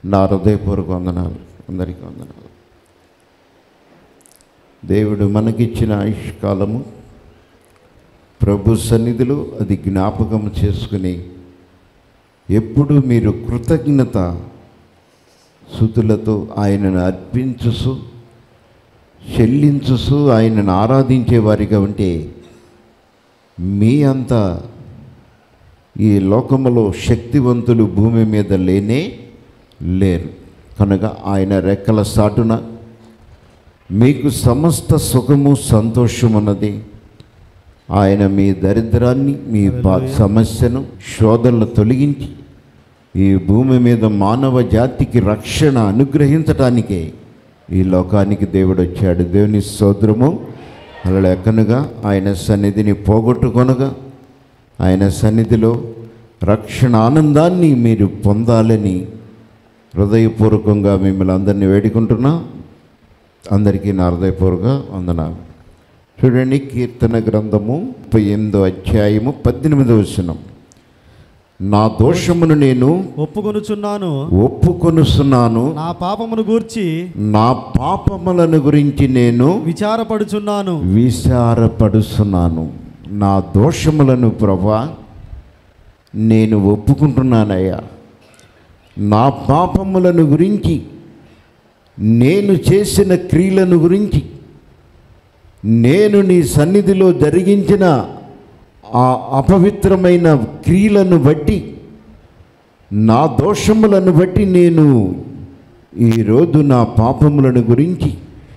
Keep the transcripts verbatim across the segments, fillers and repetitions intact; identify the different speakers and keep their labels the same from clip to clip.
Speaker 1: నా హృదయపూర్వక వందనాలు. అందరికీ వందనాలు. దేవుడు మనకిచ్చిన ఆయుష్కాలము ప్రభు సన్నిధిలో అది జ్ఞాపకం చేసుకుని ఎప్పుడు మీరు కృతజ్ఞత స్తుతులతో ఆయనను అర్పించుసు చెల్లించుసు ఆయనను ఆరాధించే వారిగా ఉంటే మీ అంత ఈ లోకములో శక్తివంతులు భూమి మీద లేనే లేరు. కనుక ఆయన రెక్కల సాటున మీకు సమస్త సుఖము సంతోషమున్నది. ఆయన మీ దరిద్రాన్ని మీ సమస్యను శోధనలు తొలగించి ఈ భూమి మీద మానవ జాతికి రక్షణ అనుగ్రహించటానికే ఈ లోకానికి దేవుడు వచ్చాడు. దేవుని స్తోత్రము. అలా కనుక ఆయన సన్నిధిని పోగొట్టుకొనగా ఆయన సన్నిధిలో రక్షణ ఆనందాన్ని మీరు పొందాలని హృదయపూర్వకంగా మిమ్మల్ని అందరినీ వేడుకుంటున్నా. అందరికీ నా హృదయపూర్వక వందనాలు. చూడండి, కీర్తన గ్రంథము ముప్పై ఎనిమిదో అధ్యాయము పద్దెనిమిదవ వచనం. నా దోషమును నేను
Speaker 2: ఒప్పుకొనుచున్నాను
Speaker 1: ఒప్పుకొనుచున్నాను
Speaker 2: నా పాపమును గూర్చి
Speaker 1: నా పాపములను గురించి నేను
Speaker 2: విచారపడుచున్నాను
Speaker 1: విచారపడుచున్నాను. నా దోషములను ప్రభువా నేను ఒప్పుకుంటున్నానయ్యా. నా పాపములను గురించి, నేను చేసిన క్రియలను గురించి, నేను నీ సన్నిధిలో జరిగించిన ఆ అపవిత్రమైన క్రియలను బట్టి, నా దోషములను బట్టి నేను ఈరోజు నా పాపములను గురించి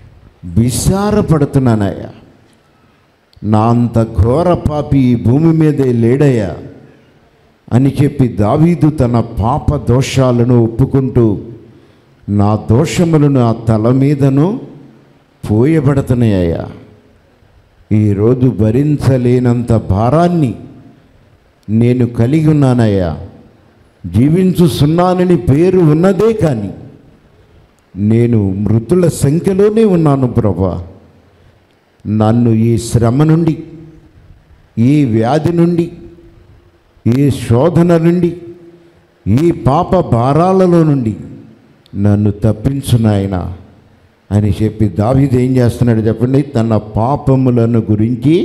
Speaker 1: విచారపడుతున్నానయ్యా. నా అంత ఘోర పాపి ఈ భూమి మీదే లేడయ్యా అని చెప్పి దావీదు తన పాప దోషాలను ఒప్పుకుంటూ నా దోషములు నా తల మీదను పోయబడుతున్నాయ్యా. ఈరోజు భరించలేనంత భారాన్ని నేను కలిగి ఉన్నానయ్యా. జీవించుచున్నానని పేరు ఉన్నదే కానీ నేను మృతుల సంఖ్యలోనే ఉన్నాను ప్రభా. నన్ను ఈ శ్రమ నుండి, ఈ వ్యాధి నుండి, ఈ శోధన నుండి, ఈ పాప భారాలలో నుండి నన్ను తప్పించు నాయనా అని చెప్పి దావీదు ఏం చేస్తున్నాడు చెప్పండి? తన పాపములను గురించి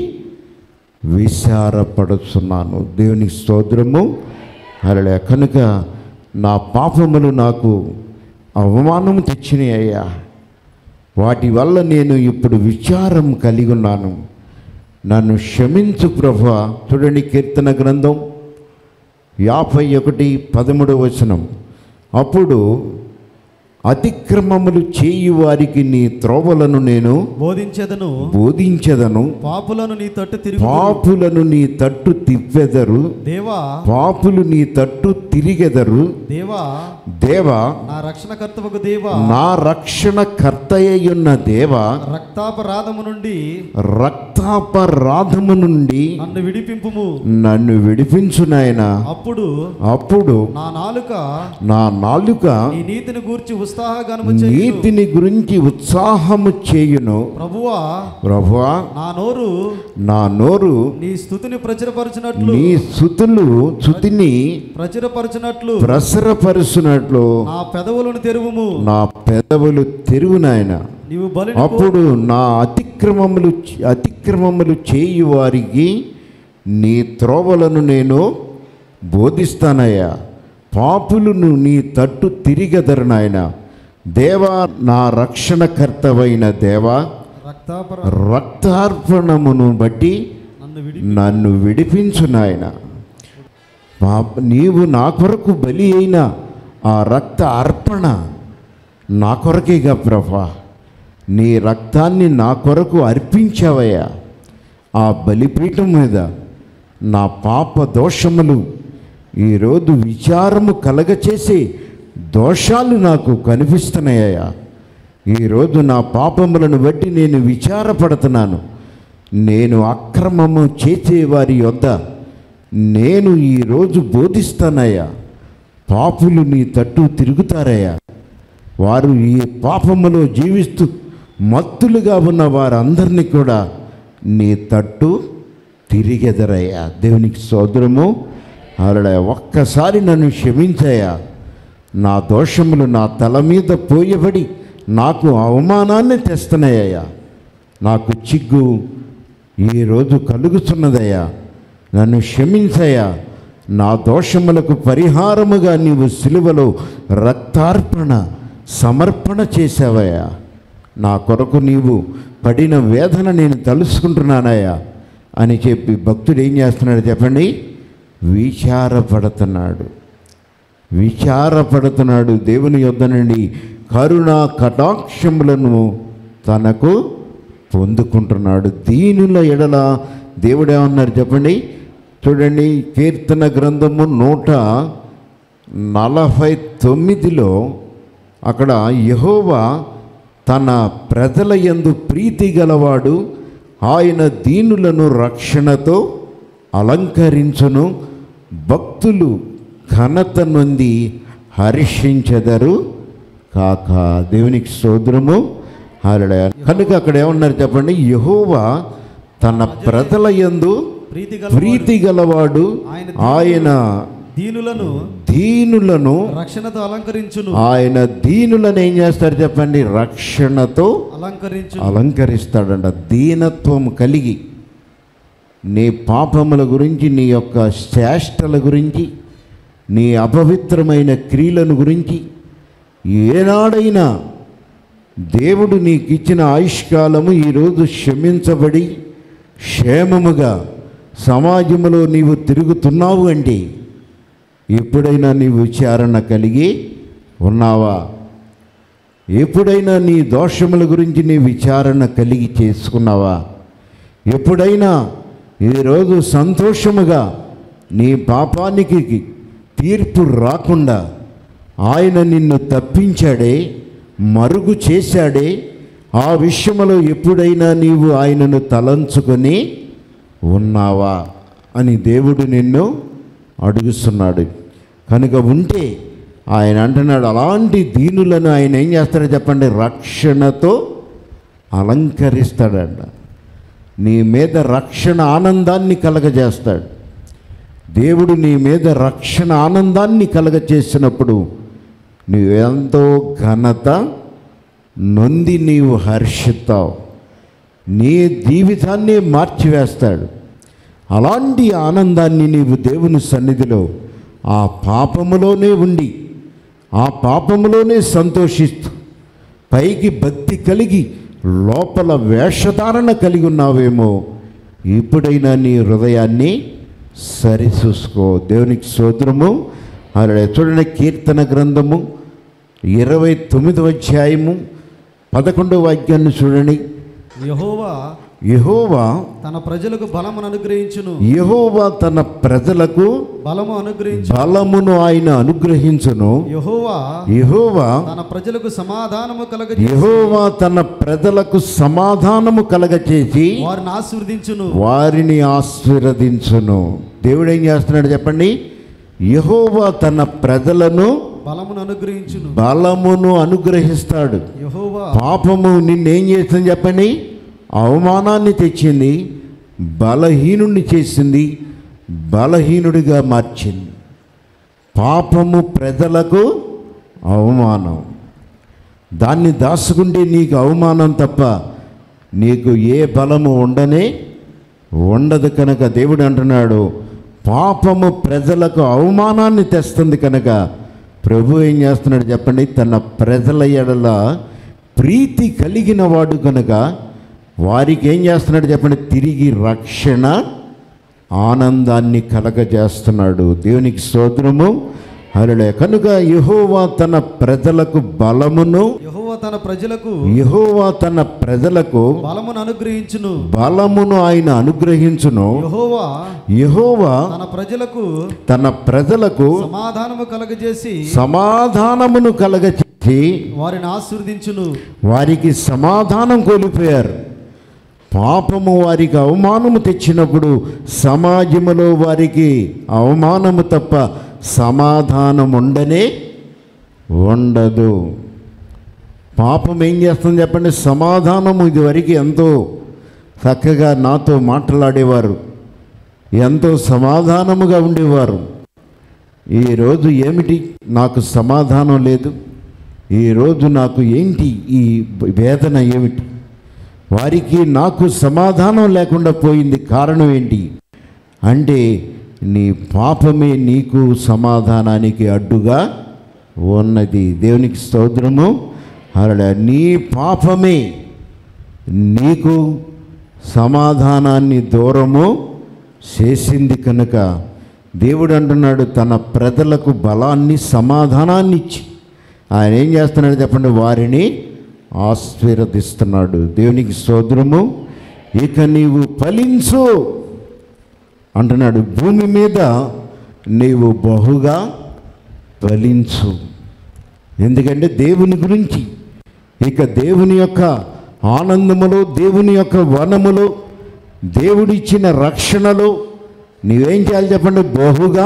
Speaker 1: విచారపడుచున్నాను. దేవునికి స్తోత్రము. అలా కనుక నా పాపములు నాకు అవమానము తెచ్చినాయి అయ్యా. వాటి వల్ల నేను ఇప్పుడు విచారం కలిగి ఉన్నాను. నన్ను క్షమించు ప్రభువా. చూడండి, కీర్తన గ్రంథం యాభై ఒకటి పదమూడవ వచనం. అప్పుడు అతిక్రమములు చేయు వారికి నీ త్రోవలను నేను
Speaker 2: బోధించెదను
Speaker 1: బోధించెదను
Speaker 2: పాపులను నీ తట్టు తిరిగి
Speaker 1: పాపులను నీ తట్టు తిప్పెదరు
Speaker 2: దేవా
Speaker 1: పాపులు నీ తట్టు తిరిగెదరు
Speaker 2: దేవా
Speaker 1: దేవా
Speaker 2: నా రక్షణకర్తవగు దేవా
Speaker 1: నా రక్షణ కర్తయ్యున్న దేవా
Speaker 2: రక్తాపరాధము నుండి
Speaker 1: రక్తాపరాధము నుండి
Speaker 2: నన్ను విడిపింపుము
Speaker 1: నన్ను విడిపించు నాయనా.
Speaker 2: అప్పుడు
Speaker 1: అప్పుడు
Speaker 2: నా నాలుక
Speaker 1: నా నాలుక
Speaker 2: నీ నీతిని గూర్చి ఉత్సాహగానము
Speaker 1: నీతిని గురించి ఉత్సాహము చేయును.
Speaker 2: ప్రభువా
Speaker 1: ప్రభువా
Speaker 2: నా నోరు
Speaker 1: నా నోరు
Speaker 2: నీ స్తుతిని ప్రచురపరచునట్లు
Speaker 1: నీ స్తుతులు స్తుతిని
Speaker 2: ప్రచురపరచునట్లు
Speaker 1: ప్రసరపరుచునట్లు
Speaker 2: నా పెదవులను తెరువుము
Speaker 1: నా పెదవులు తెరువు నాయనా.
Speaker 2: నీవు బలి
Speaker 1: అప్పుడు నా అతిక్రమములు అతిక్రమములు చేయు వారికి నీ త్రోవలను నేను బోధిస్తానయ్యా. పాపులను నీ తట్టు తిరిగెదరు నాయనా. దేవా నా రక్షణకర్తవైన దేవా రక్తార్పణమును బట్టి నన్ను విడిపించు నాయనా. నీవు నా కొరకు బలి అయిన ఆ రక్త అర్పణ నా కొరకేగా ప్రభా. నీ రక్తాన్ని నా కొరకు అర్పించావయ్యా. ఆ బలిపీఠం మీద నా పాప దోషములు ఈరోజు విచారము కలగచేసి దోషాలు నాకు కనిపిస్తున్నాయ్యా. ఈరోజు నా పాపములను బట్టి నేను విచారపడుతున్నాను. నేను అక్రమము చేసేవారి యొద్ద నేను ఈరోజు బోధిస్తానయ్యా. పాపులు నీ తట్టు తిరుగుతారయ్యా. వారు ఈ పాపములో జీవిస్తూ మత్తులుగా ఉన్న వారందరినీ కూడా నీ తట్టు తిరిగెదరయ్యా. దేవునికి స్తోత్రము. అలా ఒక్కసారి నన్ను క్షమించయ్యా. నా దోషములు నా తల మీద పోయబడి నాకు అవమానాన్ని తెస్తున్నాయ్యా. నాకు చిగ్గు ఈరోజు కలుగుతున్నదయ్యా. నన్ను క్షమించయ్యా. నా దోషములకు పరిహారముగా నీవు సిలువలో రక్తార్పణ సమర్పణ చేశావయ్యా. నా కొరకు నీవు పడిన వేదన నేను తలుసుకుంటున్నానయ్యా అని చెప్పి భక్తుడు ఏం చేస్తున్నాడు చెప్పండి? విచారపడుతున్నాడు. విచారపడుతున్నాడు దేవుని యొద్ద నుండి కరుణా కటాక్షములను తనకు పొందుకుంటున్నాడు. దీనుల ఎడల దేవుడు ఏమన్నారు చెప్పండి? చూడండి, కీర్తన గ్రంథము నూట నలభై తొమ్మిదిలో అక్కడ యెహోవా తన ప్రజల యందు ప్రీతి గలవాడు, ఆయన దీనులను రక్షణతో అలంకరించును, భక్తులు ఘనత నొంది హర్షించెదరు కాక. దేవునికి స్తోత్రము. హల్లెలూయా. కనుక అక్కడ ఏమన్నారు చెప్పండి? యెహోవా తన ప్రజల యందు ప్రీతి గలవాడు, ఆయన
Speaker 2: దీనులను
Speaker 1: దీనులను
Speaker 2: రక్షణతో అలంకరించును.
Speaker 1: ఆయన దీనులను ఏం చేస్తారు చెప్పండి? రక్షణతో
Speaker 2: అలంకరించు
Speaker 1: అలంకరిస్తాడంట. దీనత్వం కలిగి నీ పాపముల గురించి, నీ యొక్క చేష్టల గురించి, నీ అపవిత్రమైన క్రియలను గురించి ఏనాడైనా దేవుడు నీకు ఇచ్చిన ఆయుష్కాలము ఈరోజు క్షమించబడి క్షేమముగా సమాజంలో నీవు తిరుగుతున్నావు అంటే ఎప్పుడైనా నీవు విచారణ కలిగి ఉన్నావా? ఎప్పుడైనా నీ దోషముల గురించి నీ విచారణ కలిగి చేసుకున్నావా? ఎప్పుడైనా ఈరోజు సంతోషముగా నీ పాపానికి తీర్పు రాకుండా ఆయన నిన్ను తప్పించాడే, మరుగు చేశాడే, ఆ విషయంలో ఎప్పుడైనా నీవు ఆయనను తలంచుకొని ఉన్నావా అని దేవుడు నిన్ను అడుగుతున్నాడు. కనుక ఉంటే ఆయన అంటున్నాడు, అలాంటి దీనులను ఆయన ఏం చేస్తాడో చెప్పండి? రక్షణతో అలంకరిస్తాడంట. నీ మీద రక్షణ ఆనందాన్ని కలగజేస్తాడు. దేవుడు నీ మీద రక్షణ ఆనందాన్ని కలగజేసినప్పుడు నువ్వెంతో ఘనత నొంది నీవు హర్షిస్తావు. నీ జీవితాన్ని మార్చివేస్తాడు. అలాంటి ఆనందాన్ని నీవు దేవుని సన్నిధిలో ఆ పాపములోనే ఉండి, ఆ పాపములోనే సంతోషిస్తూ, పైకి భక్తి కలిగి లోపల వేషధారణ కలిగి ఉన్నావేమో, ఇప్పుడైనా నీ హృదయాన్ని సరిచూసుకో. దేవునికి స్తోత్రము. అలా చూడండి, కీర్తన గ్రంథము ఇరవై తొమ్మిదవ అధ్యాయము పదకొండవ వాక్యాన్ని చూడండి.
Speaker 2: యెహోవా
Speaker 1: యెహోవా
Speaker 2: తన ప్రజలకు బలమును అనుగ్రహించును.
Speaker 1: యెహోవా తన ప్రజలకు
Speaker 2: బలము అనుగ్రహించు
Speaker 1: బలమును ఆయన అనుగ్రహించును.
Speaker 2: యెహోవా
Speaker 1: యెహోవా
Speaker 2: తన ప్రజలకు సమాధానము కలగ
Speaker 1: యెహోవా తన ప్రజలకు సమాధానము కలగచేసి
Speaker 2: వారిని ఆశీర్వదించును.
Speaker 1: వారిని ఆశీర్వదించును. దేవుడు ఏం చేస్తున్నాడు చెప్పండి? యెహోవా తన ప్రజలను
Speaker 2: బలమును అనుగ్రహించును.
Speaker 1: బలమును అనుగ్రహిస్తాడు.
Speaker 2: యెహోవా
Speaker 1: పాపము నిన్నేం చేస్తుంది చెప్పండి? అవమానాన్ని తెచ్చింది, బలహీనుడిని చేసింది, బలహీనుడిగా మార్చింది. పాపము ప్రజలకు అవమానం. దాన్ని దాచుకుంటే నీకు అవమానం తప్ప నీకు ఏ బలము ఉండనే ఉండదు. కనుక దేవుడు అంటున్నాడు, పాపము ప్రజలకు అవమానాన్ని తెస్తుంది. కనుక ప్రభు ఏం చేస్తున్నాడు చెప్పండి? తన ప్రజల ఎడల ప్రీతి కలిగిన వాడు కనుక వారికి ఏం చేస్తున్నాడు చెప్పండి? తిరిగి రక్షణ ఆనందాన్ని కలగజేస్తున్నాడు. దేవునికి స్తోత్రము. హల్లెలూయా. కనుక యెహోవా తన ప్రజలకు బలమును
Speaker 2: యెహోవా తన ప్రజలకు
Speaker 1: యెహోవా తన ప్రజలకు
Speaker 2: బలమును అనుగ్రహించును.
Speaker 1: బలమును ఆయన అనుగ్రహించును.
Speaker 2: యెహోవా
Speaker 1: యెహోవా
Speaker 2: తన ప్రజలకు
Speaker 1: తన ప్రజలకు
Speaker 2: సమాధానము కలగజేసి
Speaker 1: సమాధానమును కలగచేసి
Speaker 2: వారిని ఆశీర్వదించును.
Speaker 1: వారికి సమాధానం కోల్పోయారు. పాపము వారికి అవమానము తెచ్చినప్పుడు సమాజములో వారికి అవమానము తప్ప సమాధానం ఉండనే ఉండదు. పాపం ఏం చేస్తుంది చెప్పండి? సమాధానము ఇదివరకు ఎంతో చక్కగా నాతో మాట్లాడేవారు, ఎంతో సమాధానముగా ఉండేవారు. ఈరోజు ఏమిటి నాకు సమాధానం లేదు, ఈరోజు నాకు ఏంటి ఈ వేదన ఏమిటి, వారికి నాకు సమాధానం లేకుండా పోయింది, కారణం ఏంటి అంటే నీ పాపమే నీకు సమాధానానికి అడ్డుగా ఉన్నది. దేవునికి స్తోత్రము. అలా నీ పాపమే నీకు సమాధానాన్ని దూరము చేసింది కనుక దేవుడు అంటున్నాడు తన ప్రజలకు బలాన్ని సమాధానాన్ని ఇచ్చి ఆయన ఏం చేస్తున్నాడు చెప్పండి, వారిని ఆశీర్వదిస్తున్నాడు. దేవునికి స్తోత్రము. ఇక నీవు ఫలించు అంటున్నాడు, భూమి మీద నీవు బహుగా ఫలించు. ఎందుకంటే దేవుని గురించి ఇక దేవుని యొక్క ఆనందములో, దేవుని యొక్క వనములో, దేవుడిచ్చిన రక్షణలో నీవేం చేయాలి చెప్పండి, బహుగా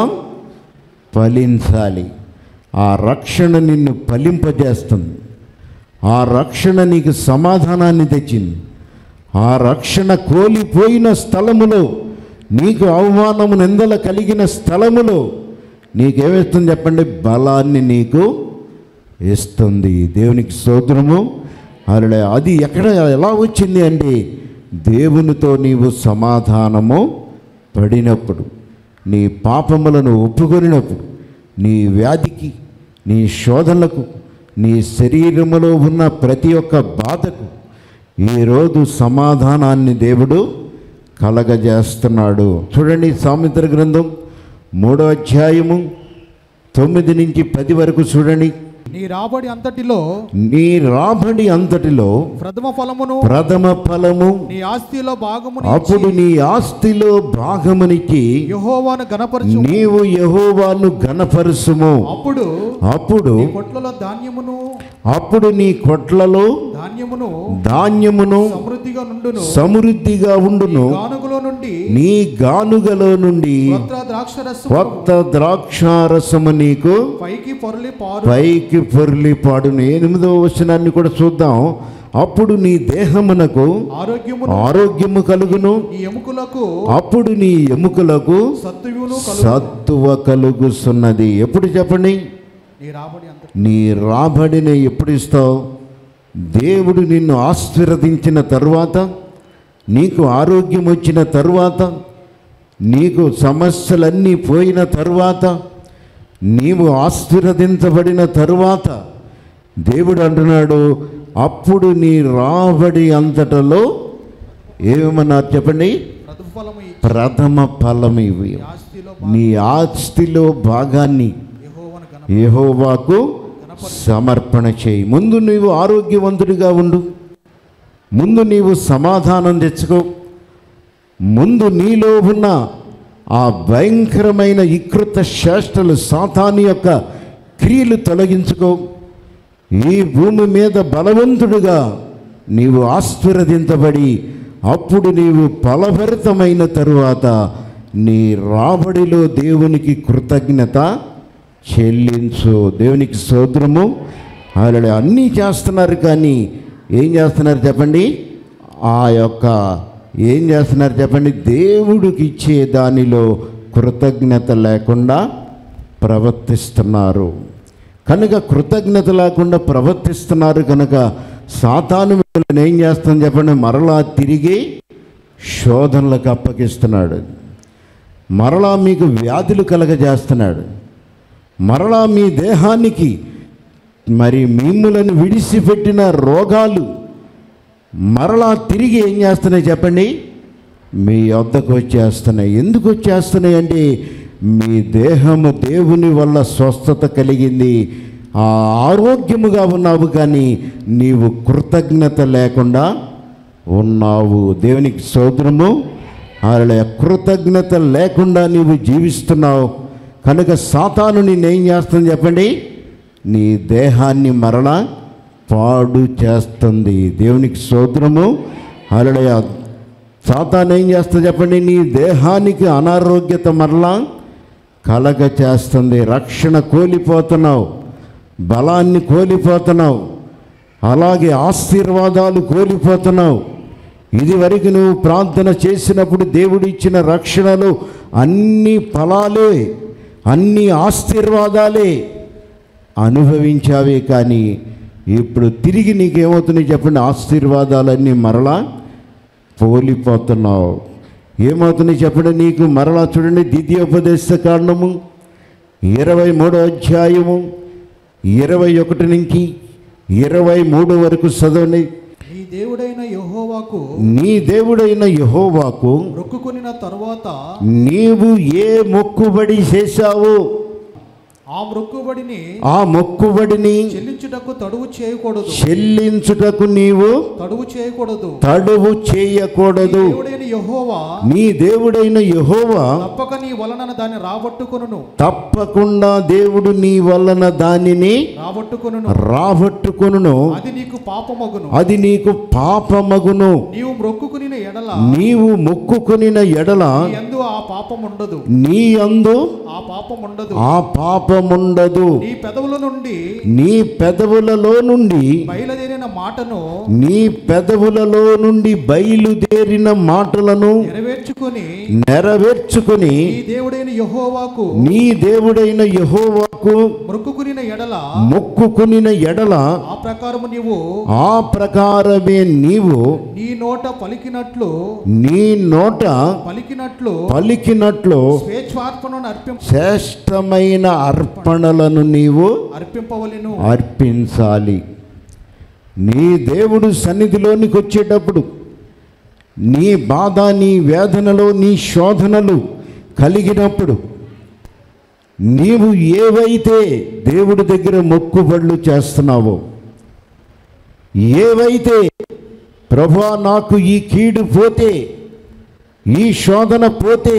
Speaker 1: ఫలించాలి. ఆ రక్షణ నిన్ను ఫలింపజేస్తుంది. ఆ రక్షణ నీకు సమాధానాన్ని తెచ్చింది. ఆ రక్షణ కోల్పోయిన స్థలములో, నీకు అవమానము నిందల కలిగిన స్థలములో నీకేమిస్తుంది చెప్పండి, బలాన్ని నీకు ఇస్తుంది. దేవునికి స్తోత్రము. అలా అది ఎక్కడ ఎలా వచ్చింది అంటే దేవునితో నీవు సమాధానము పడినప్పుడు, నీ పాపములను ఒప్పుకొనినప్పుడు, నీ వ్యాధికి, నీ శోధనలకు, నీ శరీరములో ఉన్న ప్రతి ఒక్క బాధకు ఈరోజు సమాధానాన్ని దేవుడు కలగజేస్తున్నాడు. చూడండి, సామెతల గ్రంథం మూడో అధ్యాయము తొమ్మిది నుంచి పది వరకు చూడండి.
Speaker 2: నీ రాబడి అంతటిలో
Speaker 1: నీ రాబడి అంతటిలో
Speaker 2: ప్రథమ ఫలమును
Speaker 1: ప్రథమ ఫలము
Speaker 2: నీ ఆస్తిలో భాగమును
Speaker 1: అప్పుడు నీ ఆస్తిలో భాగమునికి
Speaker 2: యెహోవాను గణపరచు.
Speaker 1: నీవు యెహోవాను గణపరచుము.
Speaker 2: అప్పుడు
Speaker 1: అప్పుడు
Speaker 2: నీ కొట్లలో ధాన్యమును
Speaker 1: అప్పుడు నీ కొట్లలో
Speaker 2: ధాన్యమును
Speaker 1: ధాన్యమును
Speaker 2: సమృద్ధిగా నుండును.
Speaker 1: సమృద్ధిగా ఉండును.
Speaker 2: గానుగలో నుండి
Speaker 1: నీ గానుగలో నుండి
Speaker 2: కొత్త ద్రాక్షరసము
Speaker 1: కొత్త ద్రాక్షారసము నీకు
Speaker 2: పైకి పొరలి పారు
Speaker 1: పైకి పొర్లి పాడును. ఎనిమిదవ వచనాన్ని కూడా చూద్దాం. అప్పుడు నీ దేహమునకు
Speaker 2: ఆరోగ్యము
Speaker 1: ఆరోగ్యము కలుగును.
Speaker 2: నీ ఎముకలకు
Speaker 1: అప్పుడు నీ ఎముకలకు
Speaker 2: సత్తువును
Speaker 1: సత్తువ కలుగుతున్నది. ఎప్పుడు చెప్పండి,
Speaker 2: నీ రాబడి అంత
Speaker 1: నీ రాబడిని ఎప్పుడు ఇస్తావు? దేవుడు నిన్ను ఆశీర్వదించిన తరువాత, నీకు ఆరోగ్యం వచ్చిన తరువాత, నీకు సమస్యలన్నీ పోయిన తరువాత, నీవు ఆశీర్వదించబడిన తరువాత దేవుడు అంటున్నాడు, అప్పుడు నీ రాబడి అంతటలో ఏమన్నారు చెప్పండి,
Speaker 2: ప్రథమ ఫలము ఇచ్చి
Speaker 1: ప్రథమ ఫలం ఇవి.
Speaker 2: నీ ఆస్తిలో
Speaker 1: నీ ఆస్తిలో భాగాన్ని
Speaker 2: యెహోవాను గణ
Speaker 1: యెహోవాకు సమర్పణ చేయి. ముందు నీవు ఆరోగ్యవంతుడిగా ఉండు. ముందు నీవు సమాధానం తెచ్చుకో. ముందు నీలో ఉన్న ఆ భయంకరమైన వికృత చేష్టలు, సాతాను యొక్క క్రియలు తొలగించుకో. ఈ భూమి మీద బలవంతుడుగా నీవు ఆశీర్వదించబడి అప్పుడు నీవు ఫలభరితమైన తరువాత నీ రాబడిలో దేవునికి కృతజ్ఞత చెల్లించు. దేవునికి స్తోత్రము. ఆల్రెడీ అన్నీ చేస్తున్నారు, కానీ ఏం చేస్తున్నారు చెప్పండి, ఆ యొక్క ఏం చేస్తున్నారు చెప్పండి, దేవుడికి ఇచ్చే దానిలో కృతజ్ఞత లేకుండా ప్రవర్తిస్తున్నారు. కనుక కృతజ్ఞత లేకుండా ప్రవర్తిస్తున్నారు కనుక సాతాను మిమ్మల్ని ఏం చేస్తుంది చెప్పండి, మరలా తిరిగి శోధనలకు అప్పగిస్తున్నాడు. మరలా మీకు వ్యాధులు కలగజేస్తున్నాడు. మరలా మీ దేహానికి మరి మిమ్ములను విడిచిపెట్టిన రోగాలు మరలా తిరిగి ఏం చేస్తున్నాయి చెప్పండి, మీ వద్దకు వచ్చేస్తున్నాయి. ఎందుకు వచ్చేస్తున్నాయి అంటే మీ దేహము దేవుని వల్ల స్వస్థత కలిగింది, ఆ ఆరోగ్యముగా ఉన్నావు, కానీ నీవు కృతజ్ఞత లేకుండా ఉన్నావు. దేవునికి స్తోత్రము. అలా కృతజ్ఞత లేకుండా నీవు జీవిస్తున్నావు కనుక సాతాను నిన్నేం చేస్తుంది చెప్పండి, నీ దేహాన్ని మరలా పాడు చేస్తుంది. దేవునికి స్తోత్రము. అలా సాతాను ఏం చేస్తుంది చెప్పండి, నీ దేహానికి అనారోగ్యత మరలా కలగ చేస్తుంది. రక్షణ కోల్పోతున్నావు, బలాన్ని కోల్పోతున్నావు, అలాగే ఆశీర్వాదాలు కోల్పోతున్నావు. ఇది వరకు నువ్వు ప్రార్థన చేసినప్పుడు దేవుడు ఇచ్చిన రక్షణలు అన్ని ఫలాలే, అన్ని ఆశీర్వాదాలే అనుభవించావే, కానీ ఇప్పుడు తిరిగి నీకేమవుతున్నాయి చెప్పండి? ఆశీర్వాదాలన్నీ మరలా పోలిపోతున్నావు. ఏమవుతున్నాయి చెప్పండి? నీకు మరలా చూడండి, ద్వితీయోపదేశ కాండము ఇరవై మూడో అధ్యాయము ఇరవై ఒకటి నుంచి ఇరవై మూడు వరకు చదవండి.
Speaker 2: నీ దేవుడైన యెహోవాకు
Speaker 1: నీ దేవుడైన యెహోవాకు
Speaker 2: మొక్కుకొనిన తరువాత
Speaker 1: నీవు ఏ మొక్కుబడి చేశావు,
Speaker 2: ఆ మొక్కుబడిని
Speaker 1: ఆ మొక్కుబడిని
Speaker 2: చెల్లించుటకు తడువు చేయకూడదు.
Speaker 1: చెల్లించుటకు నీవు
Speaker 2: తడువు చేయకూడదు.
Speaker 1: తడువు చేయకూడదు.
Speaker 2: దేవుడైన యెహోవా
Speaker 1: నీ దేవుడైన యెహోవా
Speaker 2: తప్పక నీ వలన దాన్ని రాబట్టుకొనును.
Speaker 1: తప్పకుండా దేవుడు నీ వలన దానిని
Speaker 2: రాబట్టుకొనును.
Speaker 1: రాబట్టుకొనును.
Speaker 2: అది నీకు పాపమగును.
Speaker 1: అది నీకు పాపమగును.
Speaker 2: నీవు మొక్కుకొనిన ఎడల
Speaker 1: నీవు మొక్కుకొనిన ఎడల
Speaker 2: నీ యందు ఆ పాపం ఉండదు.
Speaker 1: నీ యందు
Speaker 2: ఆ పాపం ఉండదు.
Speaker 1: ఆ పాపముండదు.
Speaker 2: నీ పెదవుల నుండి
Speaker 1: నీ పెదవులలో నుండి
Speaker 2: బయలుదేరిన మాటను
Speaker 1: నీ పెదవులలో నుండి బయలుదేరిన మాటలను
Speaker 2: నెరవేర్చుకొని
Speaker 1: నెరవేర్చుకుని
Speaker 2: నీ దేవుడైన యెహోవాకు
Speaker 1: నీ దేవుడైన యెహోవాకు
Speaker 2: మొక్కుకొనిన ఎడల
Speaker 1: మొక్కుకొనిన ఎడల
Speaker 2: ఆ ప్రకారము నీవు
Speaker 1: ఆ ప్రకారమే నీవు
Speaker 2: నీ నోట పలికినట్లు
Speaker 1: నీ నోట
Speaker 2: పలికినట్లు
Speaker 1: పలికినట్లు
Speaker 2: స్వేచ్ఛార్పణను అర్పింప
Speaker 1: శ్రేష్టమైన అర్పణలను నీవు
Speaker 2: అర్పింపవలెను.
Speaker 1: అర్పించాలి. నీ దేవుడు సన్నిధిలోనికి వచ్చేటప్పుడు నీ బాధ, నీ వేదనలో, నీ శోధనలు కలిగినప్పుడు నీవు ఏవైతే దేవుడి దగ్గర మొక్కుబడులు చేస్తున్నావో, ఏవైతే ప్రభువా నాకు ఈ కీడు పోతే, ఈ శోధన పోతే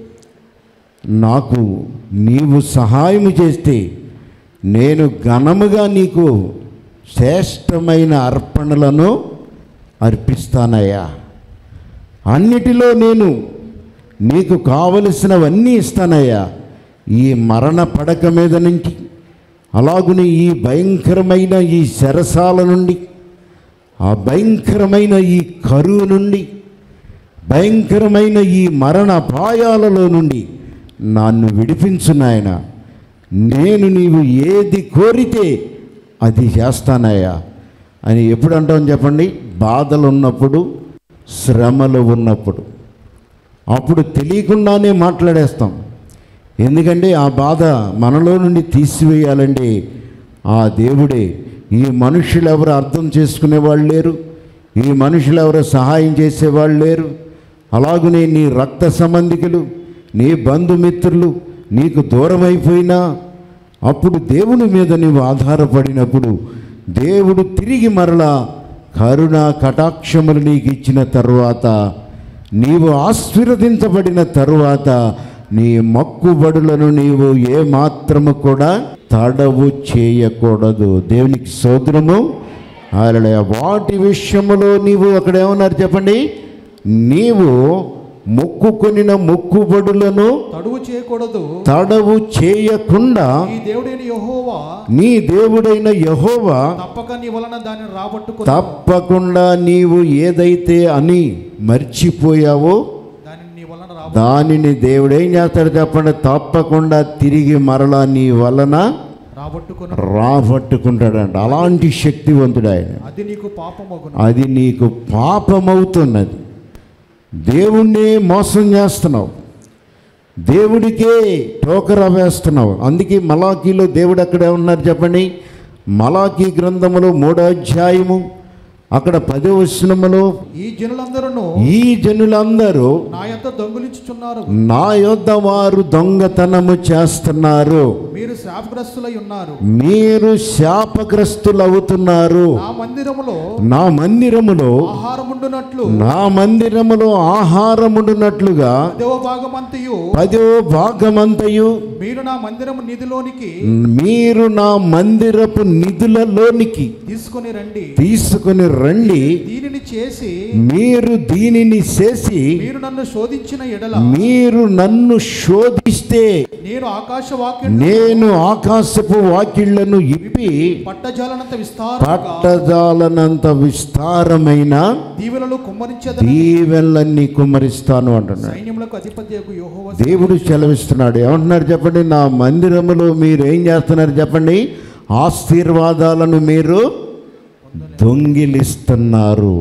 Speaker 1: నాకు నీవు సహాయం చేస్తే నేను ఘనముగా నీకు శ్రేష్టమైన అర్పణలను అర్పిస్తానయ్యా, అన్నిటిలో నేను నీకు కావలసినవన్నీ ఇస్తానయ్యా. ఈ మరణ పడక మీద నుంచి, అలాగునే ఈ భయంకరమైన ఈ శరసాల నుండి, ఆ భయంకరమైన ఈ కరువు నుండి, భయంకరమైన ఈ మరణ అపాయాలలో నుండి నన్ను విడిపించు నాయన. నేను నీవు ఏది కోరితే అది చేస్తానయ్యా అని ఎప్పుడు అంటాం చెప్పండి? బాధలు ఉన్నప్పుడు, శ్రమలు ఉన్నప్పుడు. అప్పుడు తెలియకుండానే మాట్లాడేస్తాం. ఎందుకంటే ఆ బాధ మనలో నుండి తీసివేయాలండి ఆ దేవుడే. ఈ మనుషులు ఎవరు అర్థం చేసుకునేవాళ్ళు లేరు, ఈ మనుషులు ఎవరు సహాయం చేసేవాళ్ళు లేరు. అలాగనే నీ రక్త సంబంధికులు, నీ బంధుమిత్రులు నీకు దూరం అయిపోయినా, అప్పుడు దేవుని మీద నీవు ఆధారపడినప్పుడు దేవుడు తిరిగి మరలా కరుణ కటాక్షములు నీకు ఇచ్చిన తరువాత, నీవు ఆశీర్వదించబడిన తరువాత నీ మొక్కుబడులను నీవు ఏమాత్రము కూడా తడవు చేయకూడదు. దేవునికి స్తోత్రము. హల్లెలూయా. వాటి విషయములో నీవు అక్కడ ఏమన్నారు చెప్పండి? నీవు మొక్కుకొనిన మొక్కుబడులను
Speaker 2: తడువు చేయకూడదు.
Speaker 1: తడవు చేయకుండా
Speaker 2: నీ దేవుడైన యెహోవా
Speaker 1: నీ దేవుడైన యెహోవా
Speaker 2: తప్పక నీ వలన దాన్ని రాబట్టుకొను.
Speaker 1: తప్పకుండా నీవు ఏదైతే అని మర్చిపోయావో
Speaker 2: దానిని నీ వలన రాబ
Speaker 1: దానిని దేవుడు ఏం చేస్తాడు చెప్పండి? తప్పకుండా తిరిగి మరలా నీ వలన
Speaker 2: రాబట్టుకొను.
Speaker 1: రాబట్టుకుంటాడంట. అలాంటి శక్తివంతుడు ఆయన.
Speaker 2: అది నీకు పాపమగును.
Speaker 1: అది నీకు పాపమవుతున్నది. దేవుణ్ణి మోసం చేస్తున్నావు, దేవుడికే టోకరా వేస్తున్నావు. అందుకే మలాకీలో దేవుడు అక్కడే ఉన్నారు చెప్పండి. మలాకీ గ్రంథములో మూడో అధ్యాయము అక్కడ పదో వచనములో
Speaker 2: ఈ జనులందరూ
Speaker 1: ఈ జనులందరూ
Speaker 2: నా యొద్ద దొంగిలించుచున్నారు,
Speaker 1: నా యొద్ద వారు దొంగతనము చేస్తున్నారు,
Speaker 2: మీరు శాపగ్రస్తులై ఉన్నారు,
Speaker 1: మీరు శాపగ్రస్తులవుతున్నారు.
Speaker 2: నా మందిరములో
Speaker 1: నా మందిరములో
Speaker 2: ఆహారముండునట్లు
Speaker 1: నా మందిరములో ఆహారముండునట్లుగా
Speaker 2: పదవ భాగమంతయు
Speaker 1: పదో భాగమంతయు
Speaker 2: మీరు నా మందిరము నిధిలోనికి
Speaker 1: మీరు నా మందిరపు నిధులలోనికి
Speaker 2: తీసుకొని రండి.
Speaker 1: తీసుకుని రండి,
Speaker 2: దీనిని చేసి
Speaker 1: మీరు దీనిని చేసి
Speaker 2: మీరు నన్ను శోధించిన ఎడల
Speaker 1: మీరు నన్ను శోధిస్తే
Speaker 2: నేను ఆకాశ వాక్యం
Speaker 1: నేను ఆకాశపు వాకిళ్లను ఇప్పి
Speaker 2: పట్టజాలనంత విస్తారంగా
Speaker 1: పట్టజాలనంత విస్తారమైన
Speaker 2: దీవెనలు కుమ్మరించేదని
Speaker 1: దీవెనలన్నీ కుమ్మరిస్తాను అంటున్నాడు.
Speaker 2: సైన్యములకు అధిపతియగు యెహోవా
Speaker 1: దేవుడు సెలవిస్తున్నాడు. ఏమంటున్నారు చెప్పండి? నా మందిరములో మీరు ఏం చేస్తున్నారు చెప్పండి? ఆశీర్వాదాలను మీరు దొంగిలిస్తున్నారు.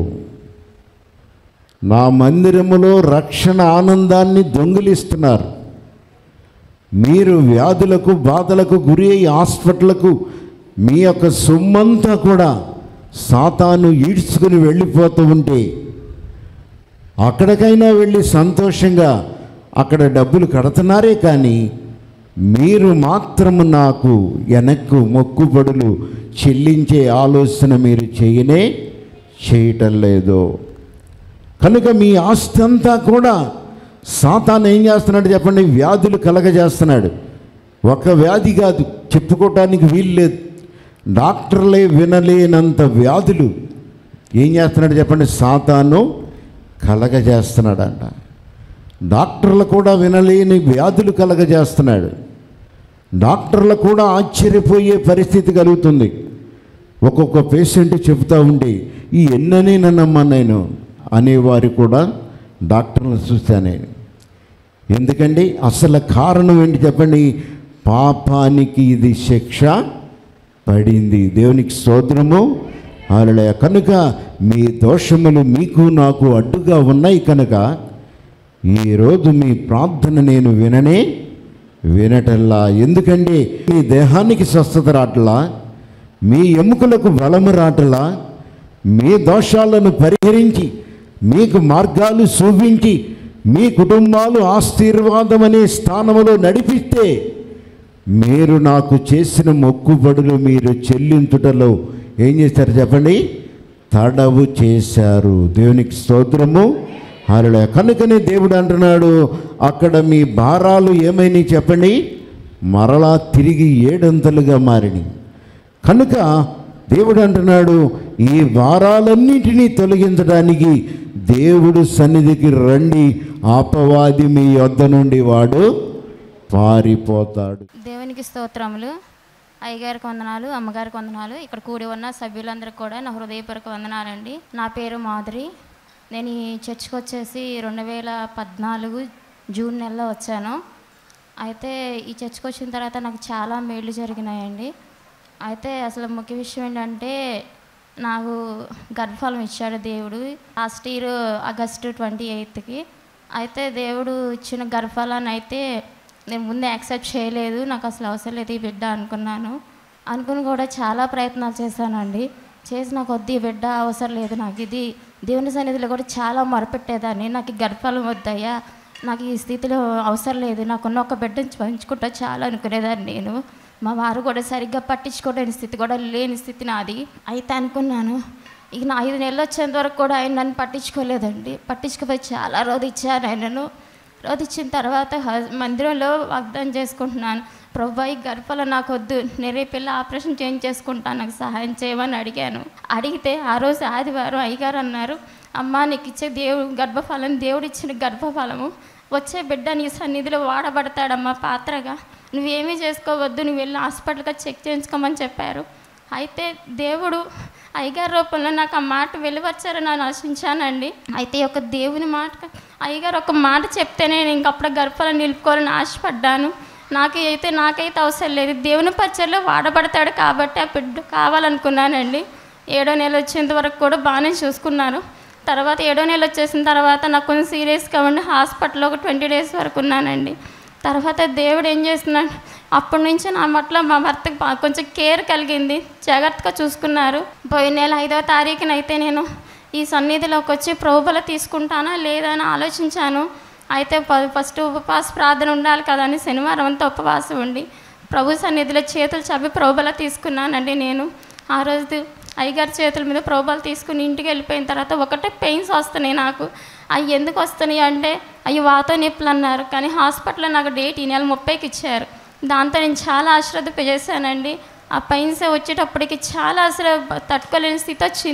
Speaker 1: నా మందిరములో రక్షణ ఆనందాన్ని దొంగిలిస్తున్నారు. మీరు వ్యాధులకు బాధలకు గురి అయ్యి హాస్పిటల్కు మీ యొక్క సొమ్మంతా కూడా సాతాను ఈడ్చుకుని వెళ్ళిపోతూ ఉంటే అక్కడికైనా వెళ్ళి సంతోషంగా అక్కడ డబ్బులు కడుతున్నారే కానీ మీరు మాత్రము నాకు వెనక్కు మొక్కుబడులు చెల్లించే ఆలోచన మీరు చేయనే చేయటం లేదు. కనుక మీ ఆస్తి అంతా కూడా సాతాను ఏం చేస్తున్నాడు చెప్పండి? వ్యాధులు కలగజేస్తున్నాడు. ఒక వ్యాధి కాదు, చెప్పుకోవటానికి వీలు లేదు. డాక్టర్లే వినలేనంత వ్యాధులు ఏం చేస్తున్నాడు చెప్పండి? సాతాను కలగజేస్తున్నాడంట. డాక్టర్లు కూడా వినలేని వ్యాధులు కలగజేస్తున్నాడు. డాక్టర్లు కూడా ఆశ్చర్యపోయే పరిస్థితి కలుగుతుంది. ఒక్కొక్క పేషెంట్ చెబుతూ ఉండి ఈ ఎన్ననేనమ్మా నేను అనేవారు కూడా డాక్టర్లను చూస్తాను నేను. ఎందుకండి? అసలు కారణం ఏంటి చెప్పండి? పాపానికి ఇది శిక్ష పడింది. దేవునికి స్తోత్రము, హల్లెలూయా. కనుక మీ దోషములు మీకు నాకు అడ్డుగా ఉన్నాయి కనుక ఈరోజు మీ ప్రార్థన నేను విననే వినటల్లా. ఎందుకండి? మీ దేహానికి స్వస్థత రాటలా, మీ ఎముకలకు బలము రాటలా, మీ దోషాలను పరిహరించి మీకు మార్గాలు చూపించి మీ కుటుంబాలు ఆశీర్వాదం అనే స్థానంలో నడిపిస్తే మీరు నాకు చేసిన మొక్కుబడులు మీరు చెల్లించుటలో ఏం చేశారు చెప్పండి? తడవు చేశారు. దేవునికి స్తోత్రము, హల్లెలూయా. కనుకనే దేవుడు అంటున్నాడు, అక్కడ మీ భారాలు ఏమైనాయి చెప్పండి? మరలా తిరిగి ఏడంతలుగా మారినాయి. కనుక దేవుడు అంటున్నాడు, ఈ భారాలన్నిటినీ తొలగించడానికి దేవుడు సన్నిధికి రండి, అపవాది మీ యొద్ద నుండి వాడు పారిపోతాడు.
Speaker 3: దేవునికి స్తోత్రములు. అయ్యగారికి వందనాలు, అమ్మగారికి వందనాలు, ఇక్కడ కూడి ఉన్న సభ్యులందరికీ కూడా నా హృదయపూర్వక వందనాలండి. నా పేరు మాధురి. నేను ఈ చర్చ్కి వచ్చేసి రెండు వేల పద్నాలుగు జూన్ నెలలో వచ్చాను. అయితే ఈ చర్చ్కి వచ్చిన తర్వాత నాకు చాలా మేళ్ళు జరిగినాయండి. అయితే అసలు ముఖ్య విషయం ఏంటంటే నాకు గర్భఫలం ఇచ్చాడు దేవుడు లాస్ట్ ఇయర్ ఆగస్టు ట్వంటీ ఎయిత్కి. అయితే దేవుడు ఇచ్చిన గర్భఫలాన్ని అయితే నేను ముందే యాక్సెప్ట్ చేయలేదు. నాకు అసలు అవసరం లేదు ఈ బిడ్డ అనుకున్నాను. అనుకుని కూడా చాలా ప్రయత్నాలు చేశానండి. చేసి నాకు వద్దు ఈ బిడ్డ అవసరం లేదు, నాకు ఇది దేవుని సన్నిధిలో కూడా చాలా మొరపెట్టేదాన్ని. నాకు ఈ గర్భఫలం వద్దయ్యా, నాకు ఈ స్థితిలో అవసరం లేదు, నాకున్న ఒక బిడ్డని పంచుకుంటా చాలా అనుకునేదాన్ని నేను. మా వారు కూడా సరిగ్గా పట్టించుకోలేని స్థితి కూడా లేని స్థితి నాది. అయితే అనుకున్నాను ఇక నా ఐదు నెలలు వచ్చేంత వరకు కూడా ఆయన నన్ను పట్టించుకోలేదండి. పట్టించుకుపోయి చాలా రోజు ఇచ్చాను ఆయనను. రోజు ఇచ్చిన తర్వాత మందిరంలో వాగ్దానం చేసుకుంటున్నాను, ప్రభా ఈ గర్భఫలం నాకు వద్దు, నేనే పిల్ల ఆపరేషన్ చేంజ్ చేసుకుంటాను, నాకు సహాయం చేయమని అడిగాను. అడిగితే ఆ రోజు ఆదివారం అయ్యగారు అన్నారు, అమ్మ నీకు ఇచ్చే దేవుడు గర్భఫలం, దేవుడు ఇచ్చిన గర్భఫలము వచ్చే బిడ్డ నీ సన్నిధిలో వాడబడతాడమ్మా పాత్రగా, నువ్వేమీ చేసుకోవద్దు, నువ్వు వెళ్ళి హాస్పిటల్గా చెక్ చేయించుకోమని చెప్పారు. అయితే దేవుడు అయ్యగారి రూపంలో నాకు ఆ మాట వెలువచ్చారని నేను ఆశించానండి. అయితే ఒక దేవుని మాట అయ్యగారు ఒక మాట చెప్తేనే నేను ఇంకప్పుడు గర్భఫలం నిలుపుకోవాలని ఆశపడ్డాను. నాకు అయితే నాకైతే అవసరం లేదు, దేవుని పచ్చల్లో వాడబడతాడు కాబట్టి ఆ బిడ్డ కావాలనుకున్నానండి. ఏడో నెల వచ్చేంత వరకు కూడా బాగానే చూసుకున్నాను. తర్వాత ఏడో నెల వచ్చేసిన తర్వాత నాకు కొంచెం సీరియస్గా ఉండి హాస్పిటల్లో ఒక ట్వంటీ డేస్ వరకు ఉన్నానండి. తర్వాత దేవుడు ఏం చేస్తున్నాడు, అప్పటి నుంచి నా పట్ల మా భర్తకు కొంచెం కేర్ కలిగింది, జాగ్రత్తగా చూసుకున్నారు. పోయిన నెల ఐదవ తారీఖునైతే నేను ఈ సన్నిధిలోకి వచ్చి ప్రభుబల తీసుకుంటానా లేదా అని ఆలోచించాను. అయితే ఫస్ట్ ఉపవాస ప్రార్థన ఉండాలి కదా అని శనివారం అంతా ఉపవాసం ఉండి ప్రభు సన్నిధిలో చేతులు చవి ప్రభుబల తీసుకున్నానండి. నేను ఆ రోజు అయ్యగారి చేతుల మీద ప్రభుబల తీసుకుని ఇంటికి వెళ్ళిపోయిన తర్వాత ఒకటే పెయిన్స్ వస్తున్నాయి నాకు. అవి ఎందుకు వస్తున్నాయి అంటే అవి వాతో నొప్పులు అన్నారు, కానీ హాస్పిటల్లో నాకు డేట్ ఈ నెల ముప్పైకి ఇచ్చారు. దాంతో నేను చాలా అశ్రద్ధ చేశానండి. ఆ పెయిన్స్ వచ్చేటప్పటికి చాలా అసలు తట్టుకోలేని స్థితి వచ్చింది.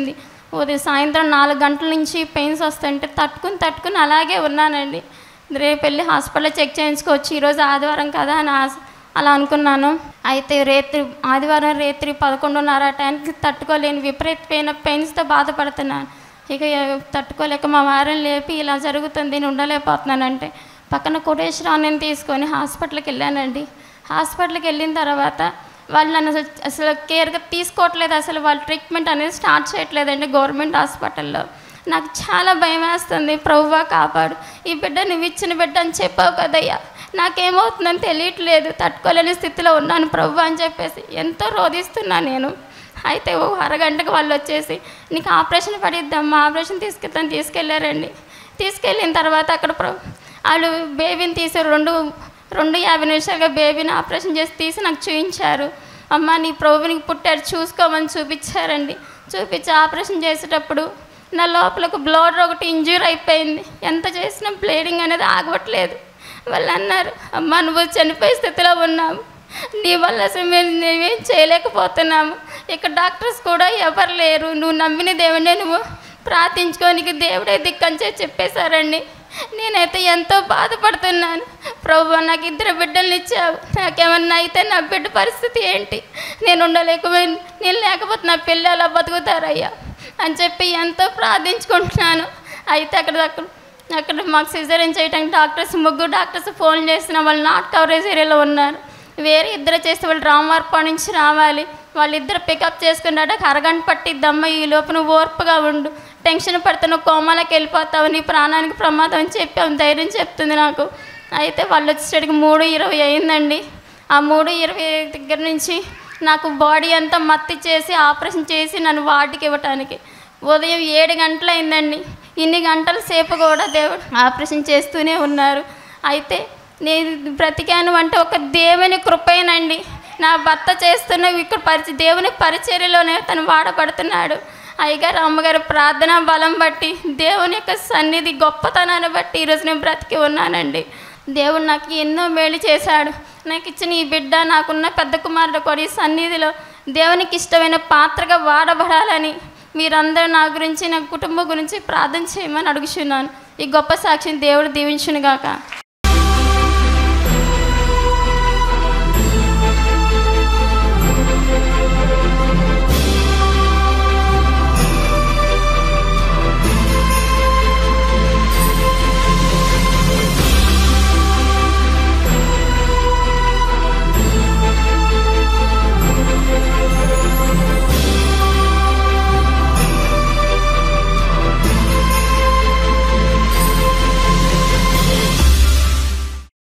Speaker 3: ఉదయం సాయంత్రం నాలుగు గంటల నుంచి పెయిన్స్ వస్తుంటే తట్టుకుని తట్టుకుని అలాగే ఉన్నానండి. రేపు వెళ్ళి హాస్పిటల్లో చెక్ చేయించుకోవచ్చు, ఈరోజు ఆదివారం కదా అని ఆశ అలా అనుకున్నాను. అయితే రేత్రి ఆదివారం రేత్రి పదకొండున్నర టైంకి తట్టుకోలేని విపరీతమైన పెయిన్స్తో బాధపడుతున్నాను. ఇక తట్టుకోలేక మా వారిని లేపి ఇలా జరుగుతుంది, నేను ఉండలేకపోతున్నానంటే పక్కన కోటేశ్వరాన్ని తీసుకొని హాస్పిటల్కి వెళ్ళానండి. హాస్పిటల్కి వెళ్ళిన తర్వాత వాళ్ళు నన్ను అసలు అసలు కేర్గా తీసుకోవట్లేదు, అసలు వాళ్ళు ట్రీట్మెంట్ అనేది స్టార్ట్ చేయట్లేదండి గవర్నమెంట్ హాస్పిటల్లో. నాకు చాలా భయం వేస్తుంది. ప్రభువా కాపాడు, ఈ బిడ్డ నువ్వు ఇచ్చిన బిడ్డ అని చెప్పావు కదయ్యా, నాకేమవుతుందని తెలియట్లేదు, తట్టుకోలేని స్థితిలో ఉన్నాను ప్రభువా అని చెప్పేసి ఎంతో రోధిస్తున్నాను నేను. అయితే ఓ అరగంటకు వాళ్ళు వచ్చేసి నీకు ఆపరేషన్ పడిద్దామా, ఆపరేషన్ తీసుకెళ్తాను తీసుకెళ్ళారండి. తీసుకెళ్ళిన తర్వాత అక్కడ వాళ్ళు బేబీని తీసి రెండు రెండు యాభై నిమిషాలుగా బేబీని ఆపరేషన్ చేసి తీసి నాకు చూపించారు. అమ్మ నీ ప్రభువునికి పుట్టాడు చూసుకోమని చూపించారండి. చూపించి ఆపరేషన్ చేసేటప్పుడు నా లోపలకు బ్లడ్ ఒకటి ఇంజ్యూర్ అయిపోయింది, ఎంత చేసినా బ్లీడింగ్ అనేది ఆగవట్లేదు. వాళ్ళు అన్నారు, అమ్మ నువ్వు చనిపోయే స్థితిలో ఉన్నావు, నీ వల్ల అసలు మేము నువ్వేం చేయలేకపోతున్నాము, ఇక్కడ డాక్టర్స్ కూడా ఎవరు లేరు, నువ్వు నమ్మిన దేవుడే నువ్వు ప్రార్థించుకోనికి దేవుడే దిక్కని చెప్పేశారండి. నేనైతే ఎంతో బాధపడుతున్నాను. ప్రభువా నాకు ఇద్దరు బిడ్డల్ని ఇచ్చావు, నాకేమన్నా అయితే నా బిడ్డ పరిస్థితి ఏంటి, నేను ఉండలేకపోయి నేను లేకపోతే నా పిల్లలు అలా బతుకుతారయ్యా అని చెప్పి ఎంతో ప్రార్థించుకుంటున్నాను. అయితే అక్కడ అక్కడ అక్కడ మాకు సిజేరియన్ చేయడానికి డాక్టర్స్ ముగ్గురు డాక్టర్స్ ఫోన్ చేసిన వాళ్ళు నాట్ కవరేజ్ ఏరియాలో ఉన్నారు. వేరే ఇద్దరు చేస్తే వాళ్ళు రామవారపా నుంచి రావాలి, వాళ్ళిద్దరు పికప్ చేసుకున్నాక అరగంట పట్టిద్దమ్మ, ఈ లోపు నువ్వు ఓర్పుగా ఉండు, టెన్షన్ పడితే నువ్వు కోమాలకు వెళ్ళిపోతావు, నీ ప్రాణానికి ప్రమాదం అని చెప్పి ఆమె ధైర్యం చెప్తుంది నాకు. అయితే వాళ్ళు వచ్చేసరికి మూడు ఇరవై అయిందండి. ఆ మూడు ఇరవై దగ్గర నుంచి నాకు బాడీ అంతా మత్తి చేసి ఆపరేషన్ చేసి నన్ను వాటికి ఇవ్వటానికి ఉదయం ఏడు గంటలు అయిందండి. ఇన్ని గంటల సేపు కూడా దేవుడు ఆపరేషన్ చేస్తూనే ఉన్నారు. అయితే నేను బ్రతికాను అంటే ఒక దేవుని కృపేనండి. నా భర్త చేస్తున్న ఇక్కడ పరిచ దేవుని పరిచర్యలోనే తను వాడబడుతున్నాడు. అయ్యగారు అమ్మగారు ప్రార్థన బలం బట్టి దేవుని యొక్క సన్నిధి గొప్పతనాన్ని బట్టి ఈరోజు నేను బ్రతికి ఉన్నానండి. దేవుడు నాకు ఎన్నో మేలు చేశాడు. నాకు ఇచ్చిన ఈ బిడ్డ నాకున్న పెద్ద కుమారుడు కూడా ఈ సన్నిధిలో దేవునికి ఇష్టమైన పాత్రగా వాడబడాలని మీరందరూ నా గురించి నా కుటుంబం గురించి ప్రార్థన చేయమని అడుగుచున్నాను. ఈ గొప్ప సాక్షిని దేవుడు దీవించునుగాక.